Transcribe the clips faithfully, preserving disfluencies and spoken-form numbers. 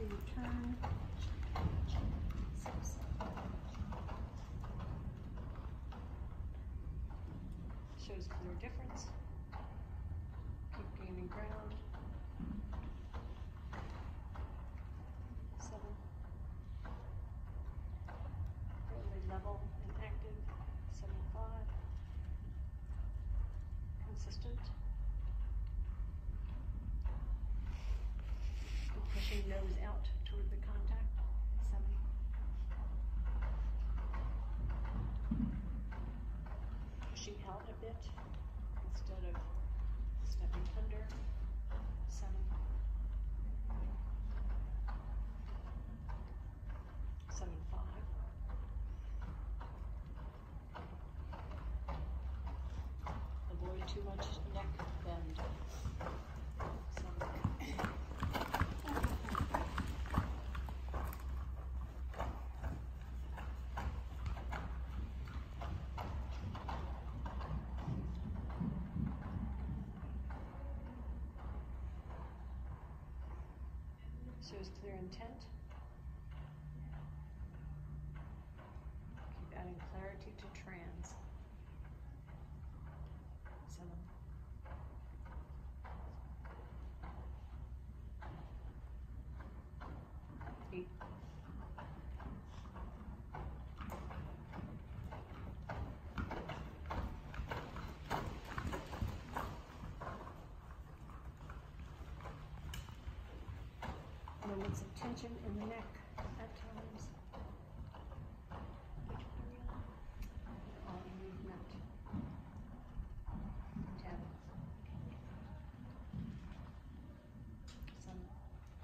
Do your turn. Six. Shows clear difference. Keep gaining ground. Seven. Fairly level and active. Seven five. Consistent. Keep pushing nose out toward the contact. Seven. Pushing out a bit instead of stepping under. Seven. Seven five. Avoid too much neck bend. Seven. Shows clear intent. Keep adding clarity to trans. Seven. Eight. Moments of tension in the neck at times. Which area? All movement. Ten. Seven.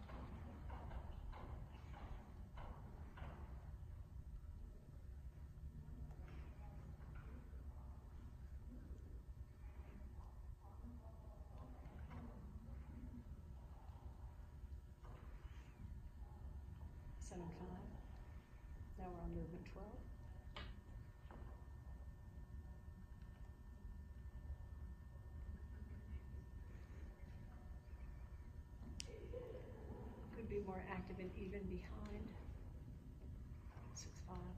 Seven five. Now we're on movement twelve. Could be more active and even behind. Six five.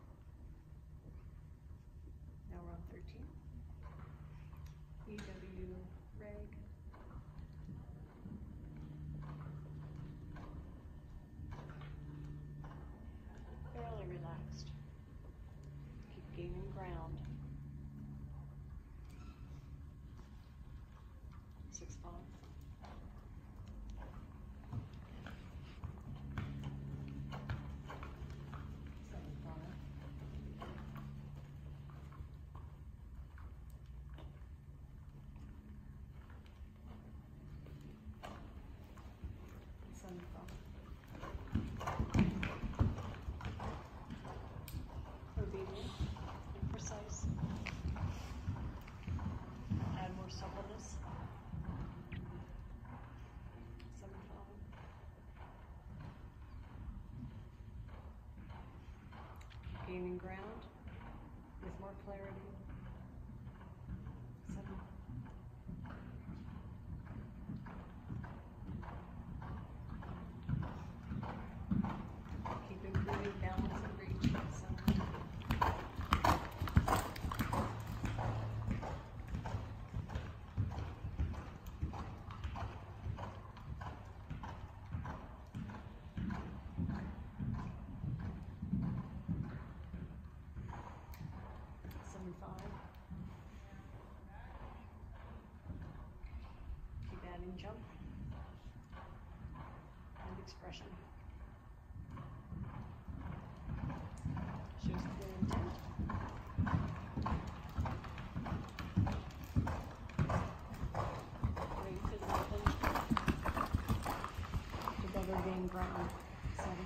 Now we're on thirteen. E W reg. Fairly relaxed. Keep gaining ground. Six five. Seven five. Seven five. Obedient and precise. Add more suppleness. Seven five. Gaining ground with more clarity. Seven. Keep improving balance and reach. Seven. Seven five. Keep adding jump and expression. Shows clear intent. Wait for the open to better gain ground. Seven.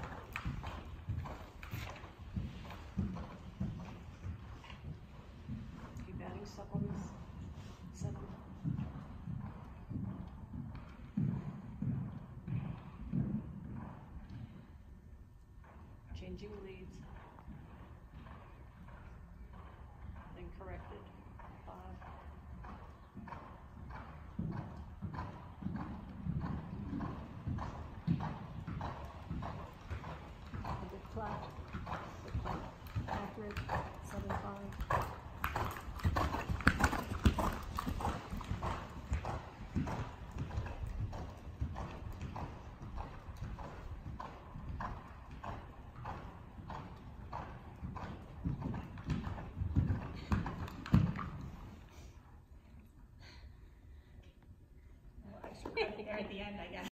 Keep adding suppleness. Seven. Changing leads. Then corrected. Five. the end, I guess.